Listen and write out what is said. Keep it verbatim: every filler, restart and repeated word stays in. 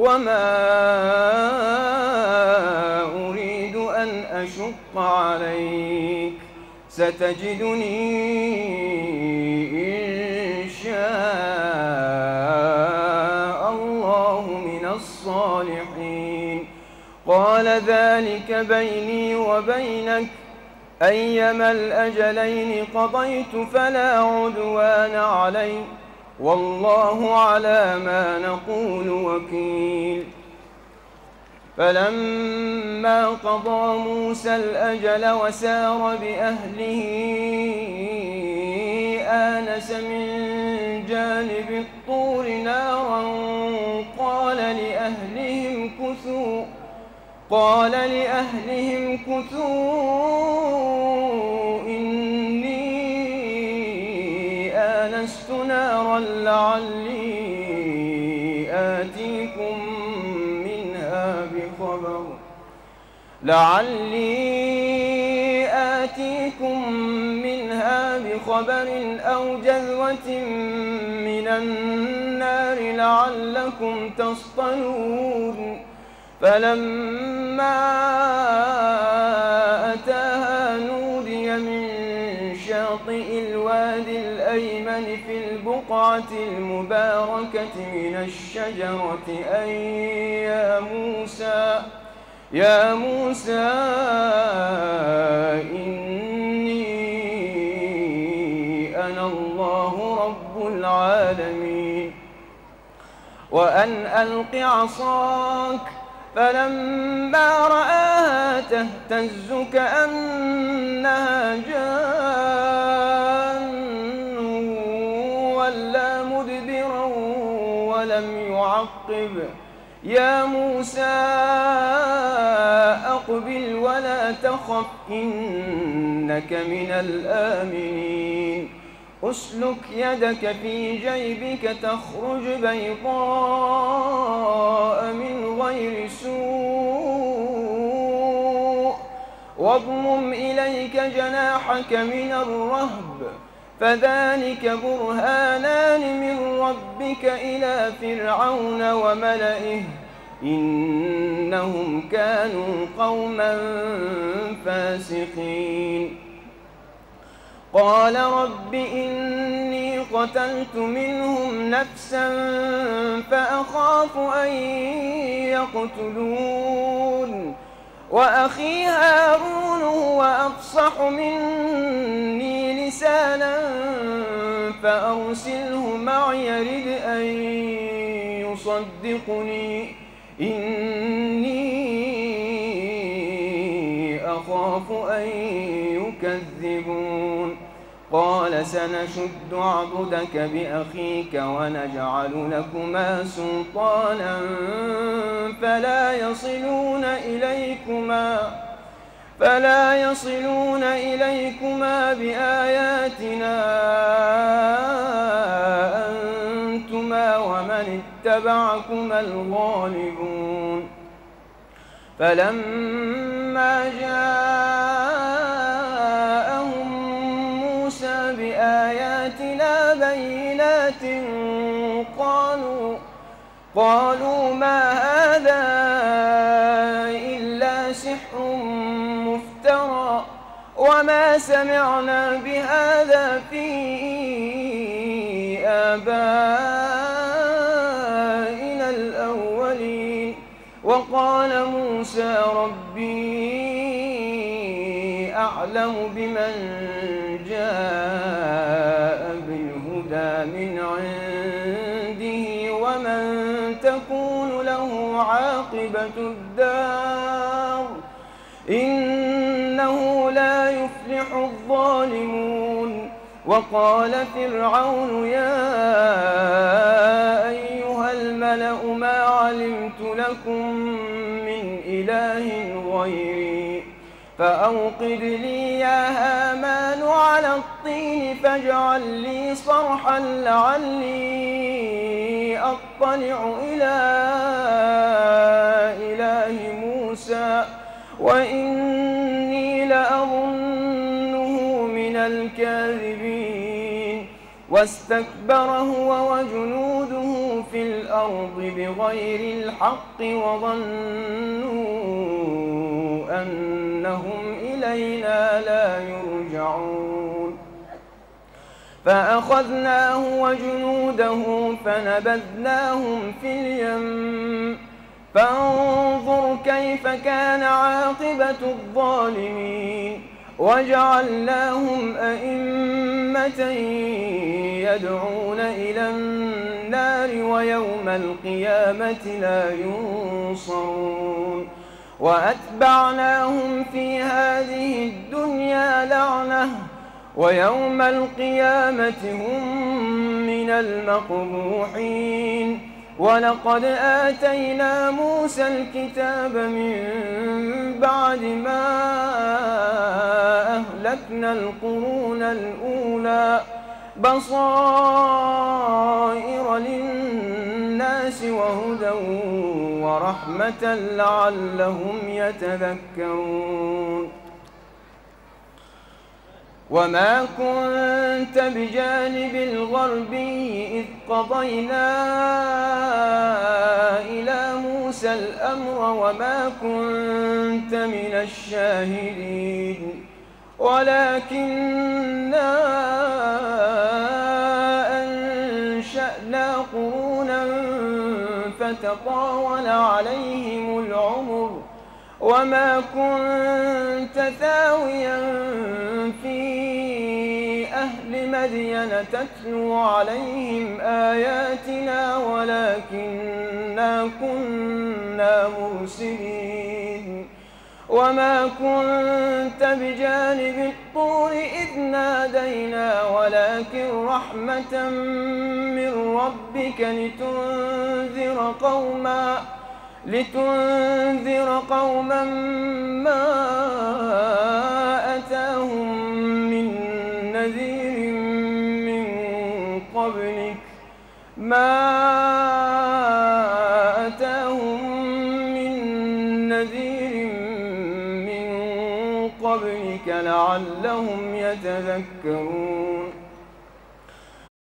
وما أريد أن أشق عليك ستجدني إن شاء الله من الصالحين. قال ذلك بيني وبينك أيما الأجلين قضيت فلا عدوان علي والله على ما نقول وكيل. فلما قضى موسى الأجل وسار بأهله آنس من جانب الطور نارا قال لأهلهم كثوا قال لأهلهم كثوا إني آنست نارا لعلي آتيكم منها بخبر لعلي آتيكم منها بخبر أو جذوة من النار لعلكم تصطلون. فلما أتاها نودي من شاطئ الوادي الأيمن في البقعة المباركة من الشجرة أن يا موسى يا موسى إني أنا الله رب العالمين وأن ألق عصاك. فلما رآها تهتز كأنها جان ولا مدبرا ولم يعقب يا موسى أقبل ولا تخف إنك من الآمنين. أسلك يدك في جيبك تخرج بيضاء من غير سوء واضمم إليك جناحك من الرهب فذلك برهانان من ربك إلى فرعون وملئه إنهم كانوا قوما فاسقين. قال رب إني قتلت منهم نفسا فأخاف أن يقتلون وأخي هارون هو أفصح مني لسانا فأرسله معي يرد أن يصدقني إني أخاف أن يكذبون. قال سنشد عضدك بأخيك ونجعل لكما سلطانا فلا يصلون إليكما فلا يصلون إليكما بآياتنا أنتما ومن اتبعكما الغالبون. فلما جاءهم موسى بآياتنا بينات قالوا قالوا ما هذا إلا سحر مفترى وما سمعنا بهذا في آبائنا الأولين. وقال موسى ربي أعلم بمن جاء بالهدى من عنده ومن تكون له عاقبة الدار إنه لا يفلح الظالمون. وقال فرعون يا أيها الملأ ما علمت لكم من إله غيري فأوقد لي يا هامان على الطين فاجعل لي صرحا لعلي أطلع إلى إله موسى وإني لأظنه من الكاذبين. واستكبر هو وجنوده في الأرض الأرض بغير الحق وظنوا أنهم إلينا لا يرجعون فأخذناه وجنوده فنبذناهم في اليم فانظر كيف كان عاقبة الظالمين وجعلناهم أئمة يدعون إلى النار ويوم القيامة لا ينصرون وأتبعناهم في هذه الدنيا لعنة ويوم القيامة هم من المقبوحين ولقد آتينا موسى الكتاب من بعد ما أهلكنا القرون الأولى بصائر للناس وهدى ورحمة لعلهم يتذكرون وما كنت بجانب الغربي إذ قضينا إلى موسى الأمر وما كنت من الشاهدين ولكننا أنشأنا قرونا فتطاول عليهم العمر وما كنت ثاويا في أهل مدين تتلو عليهم آياتنا ولكننا كنا مرسلين وما كنت بجانب الطور إذ نادينا ولكن رحمة من ربك لتنذر قوما لتنذر قوما ما أتاهم من نذير من قبلك ما أتاهم من نذير من قبلك لعلهم يتذكرون